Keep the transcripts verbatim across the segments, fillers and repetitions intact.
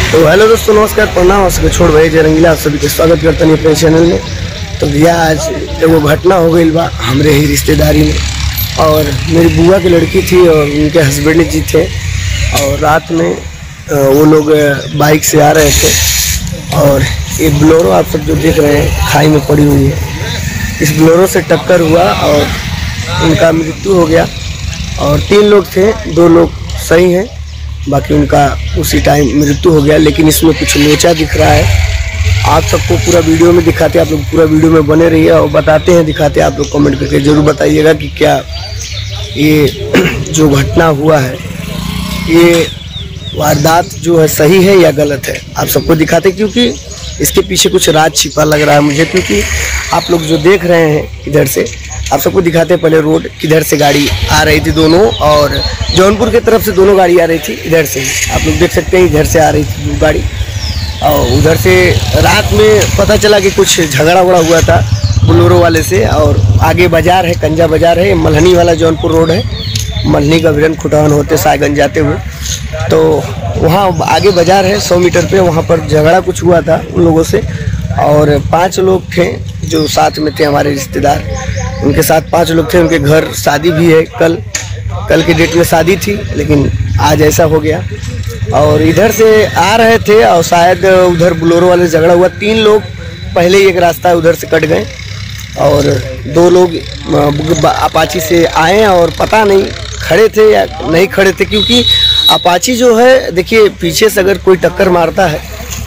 तो हेलो दोस्तों, नमस्कार, प्रणाम। छोड़ भाई जय रंगीला, आप सभी का स्वागत करते हैं अपने चैनल में। तो भैया आज एगो घटना हो गई बा हमरे ही रिश्तेदारी में, और मेरी बुआ की लड़की थी और उनके हस्बैंड जी थे, और रात में वो लोग बाइक से आ रहे थे और ये ब्लोरो आप सब जो देख रहे हैं खाई में पड़ी हुई है, इस ब्लोरो से टक्कर हुआ और उनका मृत्यु हो गया। और तीन लोग थे, दो लोग सही हैं, बाकी उनका उसी टाइम मृत्यु हो गया। लेकिन इसमें कुछ लोचा दिख रहा है, आप सबको पूरा वीडियो में दिखाते हैं। आप लोग पूरा वीडियो में बने रहिए और बताते हैं, दिखाते हैं। आप लोग कमेंट करके ज़रूर बताइएगा कि क्या ये जो घटना हुआ है, ये वारदात जो है सही है या गलत है, आप सबको दिखाते हैं, क्योंकि इसके पीछे कुछ राज छिपा लग रहा है मुझे। क्योंकि आप लोग जो देख रहे हैं इधर से, आप सबको दिखाते हैं पहले रोड किधर से गाड़ी आ रही थी दोनों, और जौनपुर की तरफ से दोनों गाड़ी आ रही थी इधर से। आप लोग देख सकते हैं इधर से आ रही थी गाड़ी, और उधर से रात में पता चला कि कुछ झगड़ा वगड़ा हुआ था बोलेरो वाले से। और आगे बाजार है, कंजा बाजार है, मल्हनी वाला जौनपुर रोड है, मल्हनी का वीरन खुटान होते सायगंज जाते हुए, तो वहाँ आगे बाजार है सौ मीटर पे, वहाँ पर झगड़ा कुछ हुआ था उन लोगों से। और पाँच लोग थे जो साथ में थे, हमारे रिश्तेदार, उनके साथ पांच लोग थे। उनके घर शादी भी है, कल कल की डेट में शादी थी, लेकिन आज ऐसा हो गया। और इधर से आ रहे थे और शायद उधर बोलेरो वाले से झगड़ा हुआ। तीन लोग पहले ही एक रास्ता उधर से कट गए और दो लोग अपाची से आए और पता नहीं खड़े थे या नहीं खड़े थे, क्योंकि अपाची जो है, देखिए पीछे से अगर कोई टक्कर मारता है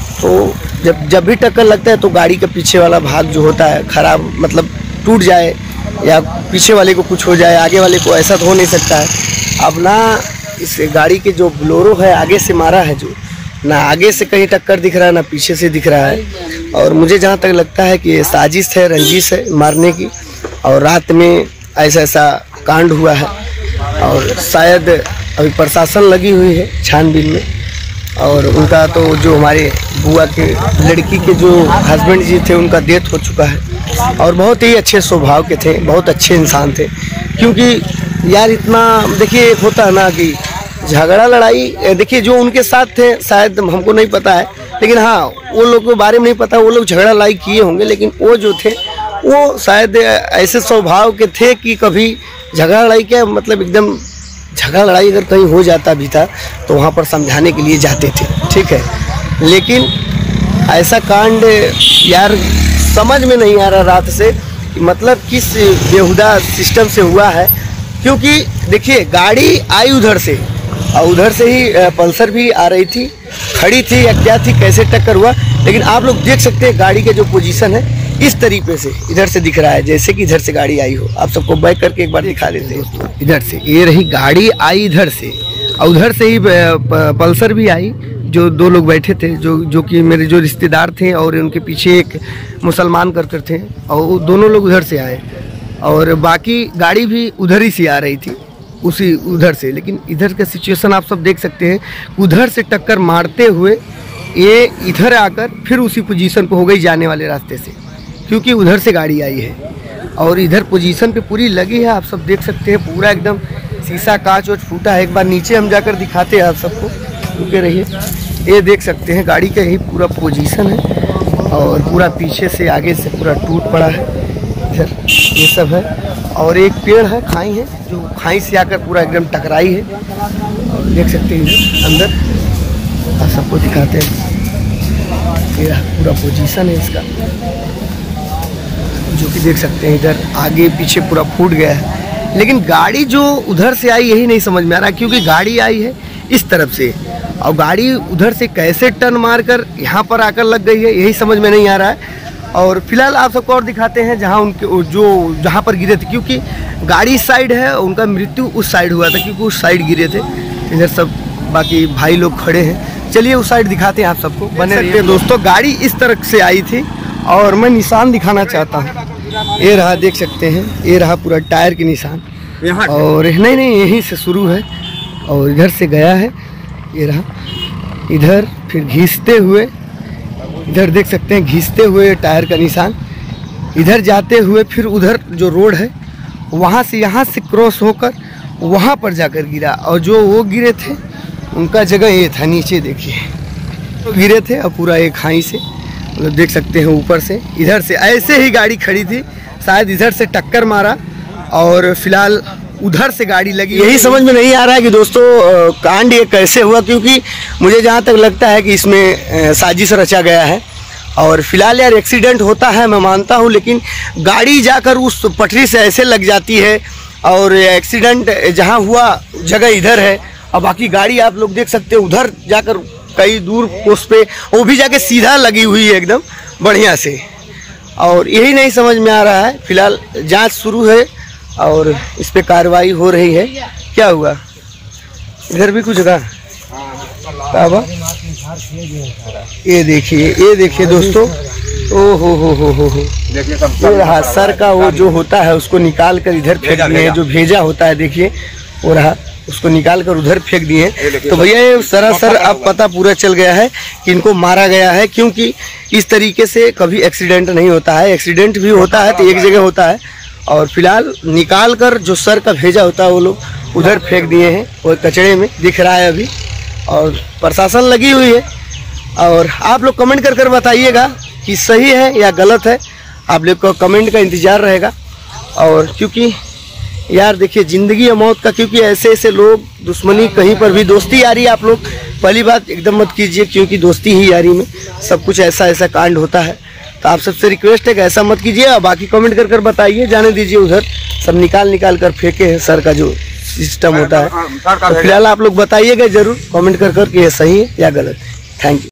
तो जब जब भी टक्कर लगता है तो गाड़ी का पीछे वाला भाग जो होता है खराब, मतलब टूट जाए या पीछे वाले को कुछ हो जाए, आगे वाले को, ऐसा तो हो नहीं सकता है। अब ना इस गाड़ी के जो बोलेरो है आगे से मारा है, जो ना आगे से कहीं टक्कर दिख रहा है ना पीछे से दिख रहा है। और मुझे जहाँ तक लगता है कि ये साजिश है, रंजिश है मारने की, और रात में ऐसा ऐसा कांड हुआ है। और शायद अभी प्रशासन लगी हुई है छानबीन में, और उनका तो जो हमारे बुआ के लड़की के जो हस्बैंड जी थे उनका डेथ हो चुका है, और बहुत ही अच्छे स्वभाव के थे, बहुत अच्छे इंसान थे। क्योंकि यार इतना देखिए, एक होता है ना कि झगड़ा लड़ाई, देखिए जो उनके साथ थे शायद हमको नहीं पता है, लेकिन हाँ वो लोग के बारे में नहीं पता, वो लोग झगड़ा लड़ाई किए होंगे, लेकिन वो जो थे वो शायद ऐसे स्वभाव के थे कि कभी झगड़ा लड़ाई क्या, मतलब एकदम झगड़ा लड़ाई अगर कहीं हो जाता भी था तो वहाँ पर समझाने के लिए जाते थे, ठीक है। लेकिन ऐसा कांड यार समझ में नहीं आ रहा रात से, मतलब किस बेहुदा सिस्टम से हुआ है। क्योंकि देखिए गाड़ी आई उधर से, और उधर से ही पल्सर भी आ रही थी, खड़ी थी या क्या थी, कैसे टक्कर हुआ। लेकिन आप लोग देख सकते हैं गाड़ी के जो पोजीशन है इस तरीके से इधर से दिख रहा है, जैसे कि इधर से गाड़ी आई हो। आप सबको बैक करके एक बार दिखा देते हैं। इधर से ये रही गाड़ी आई इधर से, और उधर से ही पल्सर भी आई, जो दो लोग बैठे थे, जो जो कि मेरे जो रिश्तेदार थे, और उनके पीछे एक मुसलमान करते थे, और वो दोनों लोग उधर से आए, और बाकी गाड़ी भी उधर ही से आ रही थी, उसी उधर से। लेकिन इधर का सिचुएशन आप सब देख सकते हैं, उधर से टक्कर मारते हुए ये इधर आकर फिर उसी पोजीशन पे हो गई जाने वाले रास्ते से, क्योंकि उधर से गाड़ी आई है और इधर पोजीशन पे पूरी लगी है। आप सब देख सकते हैं पूरा एकदम शीशा कांच वोच फूटा है। एक बार नीचे हम जाकर दिखाते हैं आप सबको, रुके रहिए। ये देख सकते हैं गाड़ी का यही पूरा पोजीशन है, और पूरा पीछे से आगे से पूरा टूट पड़ा है इधर, ये सब है। और एक पेड़ है, खाई है, जो खाई से आकर पूरा एकदम टकराई है, और देख सकते हैं अंदर। आप सबको दिखाते हैं, ये पूरा पोजीशन है इसका, जो कि देख सकते हैं इधर आगे पीछे पूरा फूट गया है। लेकिन गाड़ी जो उधर से आई यही नहीं समझ में आ रहा, क्योंकि गाड़ी आई है इस तरफ से, और गाड़ी उधर से कैसे टर्न मारकर यहाँ पर आकर लग गई है, यही समझ में नहीं आ रहा है। और फिलहाल आप सबको और दिखाते हैं जहाँ उनके जो जहाँ पर गिरे थे, क्योंकि गाड़ी इस साइड है, उनका मृत्यु उस साइड हुआ था, क्योंकि उस साइड गिरे थे। इधर सब बाकी भाई लोग खड़े हैं, चलिए उस साइड दिखाते हैं आप सबको, बने रहिए दोस्तों। गाड़ी इस तरफ से आई थी, और मैं निशान दिखाना चाहता हूँ, ये रहा, देख सकते हैं, ये रहा पूरा टायर के निशान, और नहीं नहीं यहीं से शुरू है और इधर से गया है, ये रहा। इधर फिर घिसते हुए, इधर देख सकते हैं घिसते हुए टायर का निशान, इधर जाते हुए फिर उधर जो रोड है वहाँ से, यहाँ से क्रॉस होकर वहाँ पर जाकर गिरा। और जो वो गिरे थे उनका जगह ये था नीचे, देखिए तो गिरे थे और पूरा एक खाई से मतलब देख सकते हैं ऊपर से इधर से ऐसे ही गाड़ी खड़ी थी, शायद इधर से टक्कर मारा और फिलहाल उधर से गाड़ी लगी। यही समझ में नहीं आ रहा है कि दोस्तों कांड ये कैसे हुआ, क्योंकि मुझे जहाँ तक लगता है कि इसमें साजिश रचा गया है। और फिलहाल यार एक्सीडेंट होता है मैं मानता हूँ, लेकिन गाड़ी जाकर उस पटरी से ऐसे लग जाती है और एक्सीडेंट जहाँ हुआ जगह इधर है और बाकी गाड़ी आप लोग देख सकते हैं उधर जाकर कई दूर उस पे वो भी जाके सीधा लगी हुई है एकदम बढ़िया से। और यही नहीं समझ में आ रहा है। फिलहाल जांच शुरू है और इस पे कार्रवाई हो रही है। क्या हुआ इधर भी कुछ था? ये देखिए ये देखिए दोस्तों, ओ हो हो हो हो हो ये रहा सर का वो जो होता है उसको निकाल कर इधर फेंक दिए हैं, जो भेजा होता है देखिए वो रहा, उसको निकाल कर उधर फेंक दिए। तो भैया ये सरासर अब पता पूरा चल गया है कि इनको मारा गया है, क्योंकि इस तरीके से कभी एक्सीडेंट नहीं होता है। एक्सीडेंट भी होता है तो एक जगह होता है और फिलहाल निकाल कर जो सर का भेजा होता है वो लोग उधर फेंक दिए हैं, वो कचड़े में दिख रहा है अभी। और प्रशासन लगी हुई है और आप लोग कमेंट कर कर बताइएगा कि सही है या गलत है। आप लोग को कमेंट का इंतज़ार रहेगा। और क्योंकि यार देखिए ज़िंदगी या मौत का, क्योंकि ऐसे ऐसे लोग दुश्मनी कहीं पर भी, दोस्ती यारी आप लोग पहली बात एकदम मत कीजिए, क्योंकि दोस्ती ही यारी में सब कुछ ऐसा ऐसा कांड होता है। तो आप सबसे रिक्वेस्ट है कि ऐसा मत कीजिए। और बाकी कमेंट कर कर बताइए, जाने दीजिए उधर सब निकाल निकाल कर फेंके हैं सर का जो सिस्टम होता है। तो फिलहाल आप लोग बताइएगा जरूर कमेंट कर कर कि ये सही है या गलत है। Thank you.